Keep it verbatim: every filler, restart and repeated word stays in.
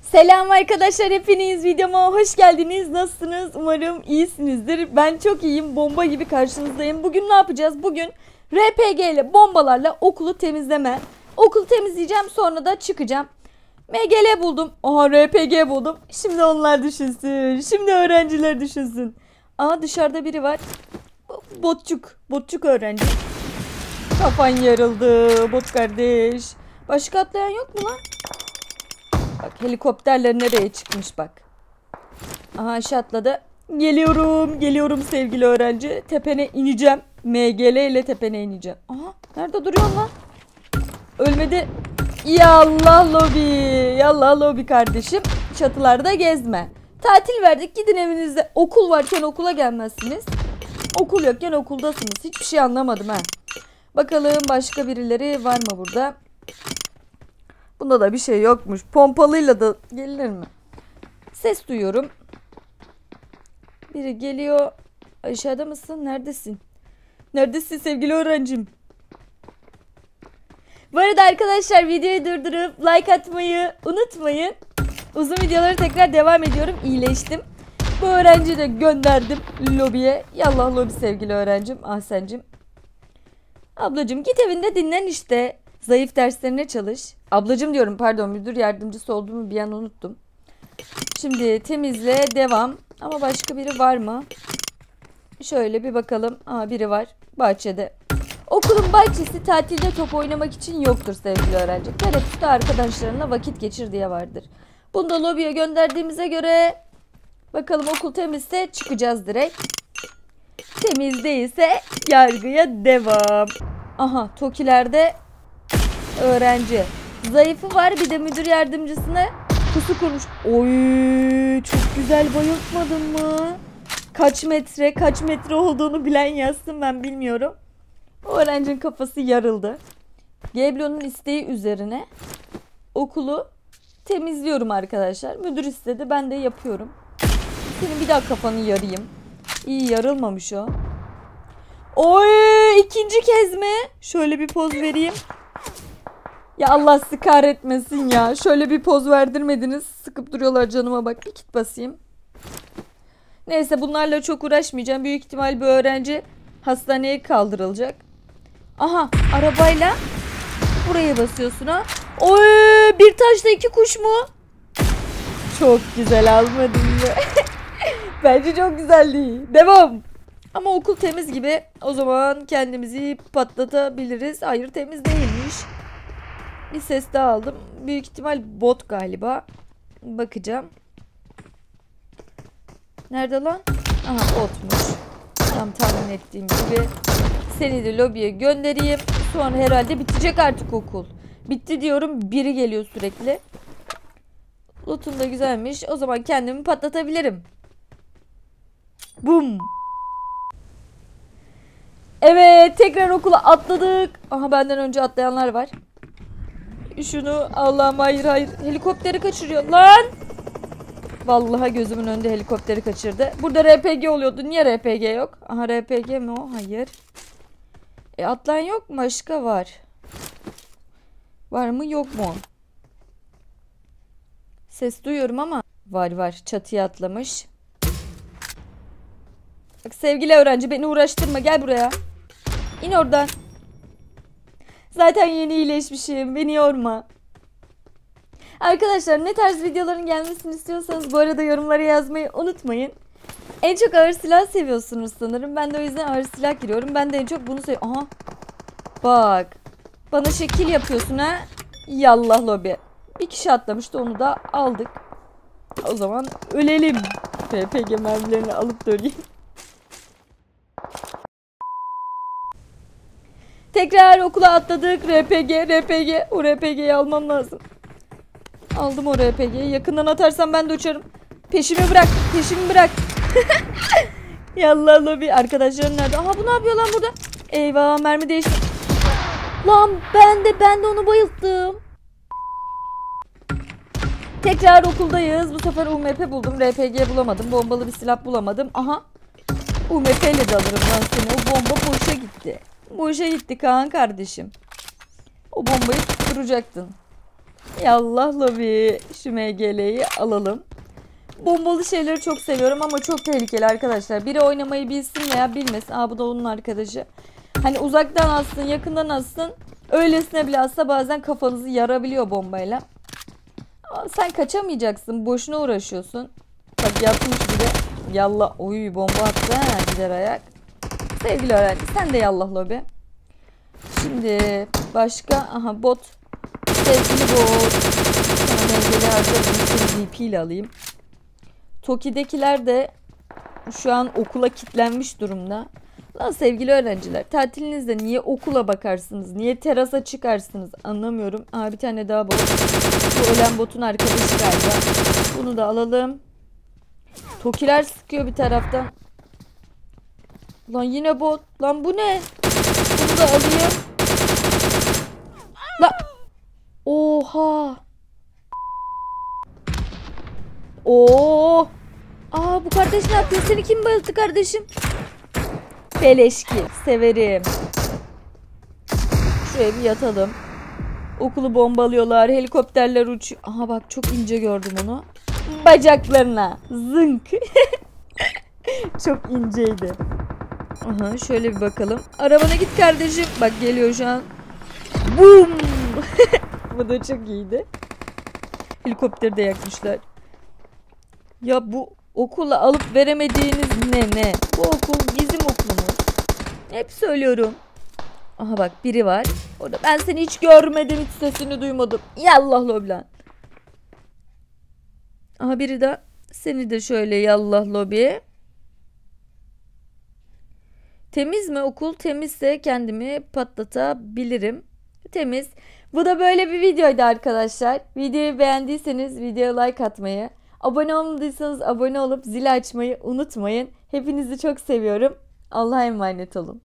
Selam arkadaşlar, hepiniz videoma hoş geldiniz. Nasılsınız? Umarım iyisinizdir. Ben çok iyiyim. Bomba gibi karşınızdayım. Bugün ne yapacağız? Bugün R P G ile bombalarla okulu temizleme. Okulu temizleyeceğim, sonra da çıkacağım. M G L buldum. Oha, R P G buldum. Şimdi onlar düşünsün. Şimdi öğrenciler düşünsün. Aa, dışarıda biri var. Botçuk. Botçuk öğrenci. Kafan yarıldı bot kardeş. Başka atlayan yok mu lan? Bak, helikopterler nereye çıkmış bak. Aha, aşağı atladı. Geliyorum, geliyorum sevgili öğrenci. Tepene ineceğim. M G L ile tepene ineceğim. Aha, nerede duruyorsun lan? Ölmedi. Yallah lobi. Yallah lobi kardeşim. Çatılarda gezme. Tatil verdik, gidin evinizde. Okul varken okula gelmezsiniz. Okul yokken okuldasınız. Hiçbir şey anlamadım ha. Bakalım başka birileri var mı burada? Bunda da bir şey yokmuş. Pompalıyla da gelir mi? Ses duyuyorum. Biri geliyor. Aşağıda mısın? Neredesin? Neredesin sevgili öğrencim? Bu arada arkadaşlar, videoyu durdurup like atmayı unutmayın. Uzun videoları tekrar devam ediyorum. İyileştim. Bu öğrenciyi de gönderdim lobiye. Yallah lobi sevgili öğrencim. Ahsencim. Ablacım git evinde dinlen işte. Zayıf derslerine çalış. Ablacım diyorum, pardon, müdür yardımcısı olduğumu bir an unuttum. Şimdi temizle devam. Ama başka biri var mı? Şöyle bir bakalım. Aa, biri var bahçede. Okulun bahçesi tatilde top oynamak için yoktur sevgili öğrenci. Teneffüste arkadaşlarınla vakit geçir diye vardır. Bunu da lobiye gönderdiğimize göre bakalım, okul temizse çıkacağız direkt. Temiz değilse yargıya devam. Aha, Tokilerde öğrenci. Zayıfı var, bir de müdür yardımcısına pusu kurmuş. Oy, çok güzel bayıltmadın mı? Kaç metre kaç metre olduğunu bilen yazsın, ben bilmiyorum. O öğrencinin kafası yarıldı. Geblo'nun isteği üzerine okulu temizliyorum arkadaşlar. Müdür istedi, ben de yapıyorum. Senin bir daha kafanı yarayım. İyi, yarılmamış o. Oy, ikinci kez mi? Şöyle bir poz vereyim. Ya Allah sizi kahretmesin ya. Şöyle bir poz verdirmediniz. Sıkıp duruyorlar canıma bak. Bir kit basayım. Neyse, bunlarla çok uğraşmayacağım. Büyük ihtimal bu öğrenci hastaneye kaldırılacak. Aha, arabayla buraya basıyorsun ha. Oy, bir taşla iki kuş mu? Çok güzel, almadın mı? Bence çok güzeldi. Devam. Ama okul temiz gibi. O zaman kendimizi patlatabiliriz. Hayır, temiz değilmiş. Bir ses daha aldım. Büyük ihtimal bot galiba. Bakacağım. Nerede lan? Aha, botmuş. Tam tahmin ettiğim gibi. Seni de lobiye göndereyim. Sonra herhalde bitecek artık okul. Bitti diyorum. Biri geliyor sürekli. Loot'un da güzelmiş. O zaman kendimi patlatabilirim. Bum. Evet, tekrar okula atladık. Aha, benden önce atlayanlar var. Şunu, Allah'ım, hayır hayır. Helikopteri kaçırıyor lan. Vallahi gözümün önünde helikopteri kaçırdı. Burada R P G oluyordu. Niye R P G yok? Aha, R P G mi o? Hayır. E, atlayan yok mu? Başka var. Var mı yok mu? Ses duyuyorum ama. Var var. Çatıya atlamış. Bak sevgili öğrenci, beni uğraştırma, gel buraya. İn oradan. Zaten yeni iyileşmişim, beni yorma. Arkadaşlar, ne tarz videoların gelmesini istiyorsanız bu arada yorumlara yazmayı unutmayın. En çok ağır silah seviyorsunuz sanırım. Ben de o yüzden ağır silah giriyorum. Ben de en çok bunu seviyorum. Aha. Bak. Bana şekil yapıyorsun ha. Yallah lobi. Bir kişi atlamıştı, onu da aldık. O zaman ölelim. R P G mermilerini alıp döneyim. Tekrar okula atladık. R P G, R P G. O R P G'yi almam lazım. Aldım o R P G'yi. Yakından atarsam ben de uçarım. Peşimi bırak. Peşimi bırak. Yallah lobi. Arkadaşlarım nerede? Aha, bu ne yapıyor lan burada? Eyvah, mermi değişti. Lan ben de ben de onu bayılttım. Tekrar okuldayız. Bu sefer U M P buldum. R P G bulamadım. Bombalı bir silah bulamadım. Aha. U M P ile de alırım ben seni. O bomba boşa gitti. Boşa gitti Kaan kardeşim. O bombayı tutturacaktın. Yallah lobi. Şu M G L'yi alalım. Bombalı şeyleri çok seviyorum ama çok tehlikeli arkadaşlar. Biri oynamayı bilsin veya bilmesin. Aa bu da onun arkadaşı. Hani uzaktan atsın, yakından atsın. Öylesine bile atsa bazen kafanızı yarabiliyor bombayla. Aa, sen kaçamayacaksın. Boşuna uğraşıyorsun. Bak yatmış bir de. Yallah. Oy bomba attı ha. Gider ayak. Sevgili öğrenci sen de yallah lobi. Şimdi başka. Aha bot. Sevgili bot. Sana mengeli harcadım. V P ile alayım. Toki'dekiler de şu an okula kilitlenmiş durumda. Lan sevgili öğrenciler tatilinizde niye okula bakarsınız? Niye terasa çıkarsınız? Anlamıyorum. Aa bir tane daha bot. Bu ölen botun arkadaşı galiba. Bunu da alalım. Tokiler sıkıyor bir taraftan. Lan yine bot. Lan bu ne? Bunu da alayım. Lan. Oha. Oo. Aa bu kardeş ne yapıyor? Seni kim bayılttı kardeşim? Beleşki. Severim. Şuraya bir yatalım. Okulu bombalıyorlar. Helikopterler uçuyor. Aha bak çok ince gördüm onu. Bacaklarına. Zınk. Çok inceydi. Aha şöyle bir bakalım. Arabana git kardeşim. Bak geliyor şu an. Boom. Bu da çok iyiydi. Helikopteri de yakmışlar. Ya bu okula alıp veremediğiniz ne ne? Bu okul bizim okulumuz. Hep söylüyorum. Aha bak biri var. Orada ben seni hiç görmedim, hiç sesini duymadım. Yallah loblan. Aha biri de seni de şöyle yallah lobi. Temiz mi okul? Temizse kendimi patlatabilirim. Temiz. Bu da böyle bir videoydu arkadaşlar. Videoyu beğendiyseniz videoya like atmayı, abone olmadıysanız abone olup zil açmayı unutmayın. Hepinizi çok seviyorum. Allah'a emanet olun.